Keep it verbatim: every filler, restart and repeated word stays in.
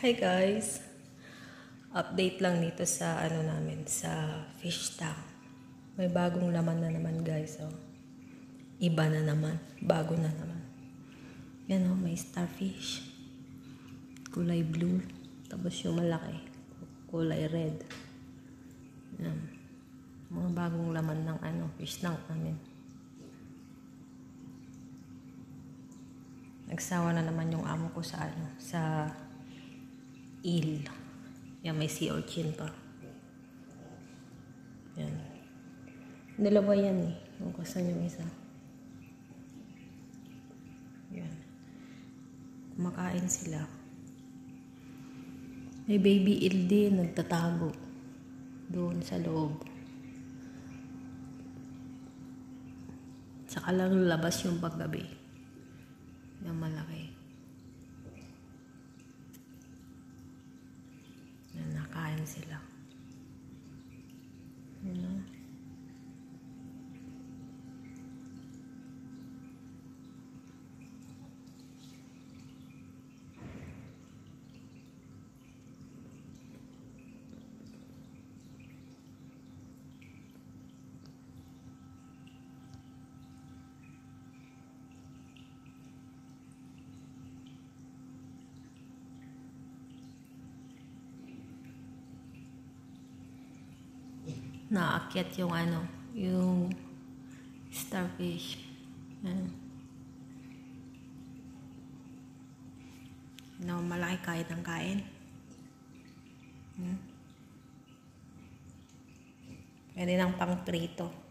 Hi guys! Update lang dito sa ano namin, sa fish tank. May bagong laman na naman guys. Oh. Iba na naman. Bago na naman. Yan oh, may starfish. Kulay blue. Tapos yung malaki. Kulay red. Yan. Mga bagong laman ng ano, fish tank namin. Nagsawa na naman yung amo ko sa ano, sa eel. Yan, may sea urchin pa. Yan. Dalawa yan eh. Kung kasan yung isa. Yan. Kumakain sila. May baby eel din, nagtatago. Doon sa loob. Saka lang labas yung paggabi. Yan, malaki. Yan, nakain sila. Yan. Naakyat yung ano, yung starfish. Yan. No, malaki kain ng kain. Hmm. Pwede ng pang prito.